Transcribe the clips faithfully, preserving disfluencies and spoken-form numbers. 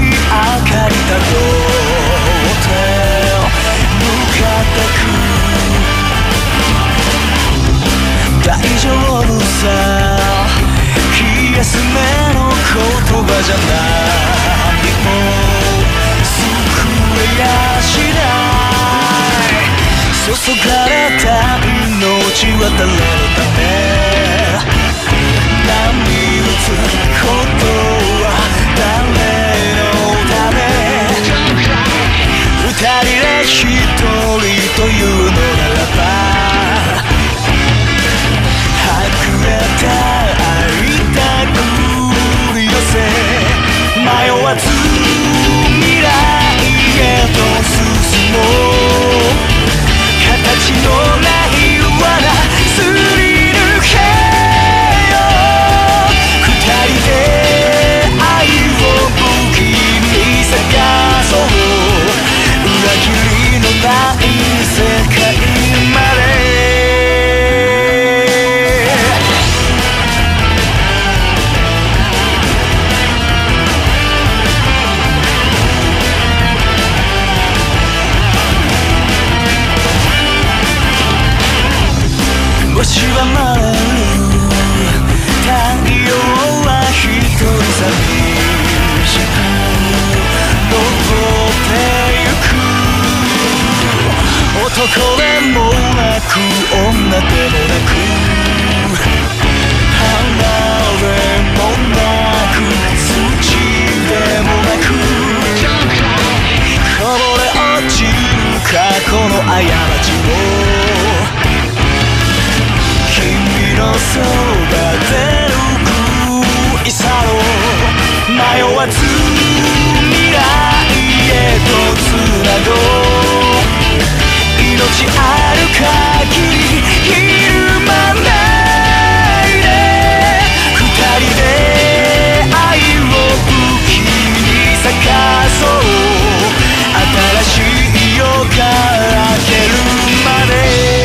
かりたどって向かってく大丈夫さ気休めの言葉じゃないも救えやしない注がれた命は誰のため波打つことは誰のため二人で一人というのならば溢れた愛た繰り寄せ迷わず未来へと進もう形のない罠すり抜けよ二人で愛を武器に探そう裏切りのない世界まで星はまれる太陽は一人寂しく登ってゆく男でもなく女でもなく離れもなく土でもなくこぼれ落ちる過去の過ちを君のそばで拭い去ろう迷わず未来へとつなごう命ある限りひるまないで二人で愛を武器に咲かそう新しい夜が明けるまで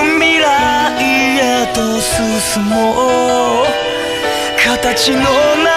進もう形のない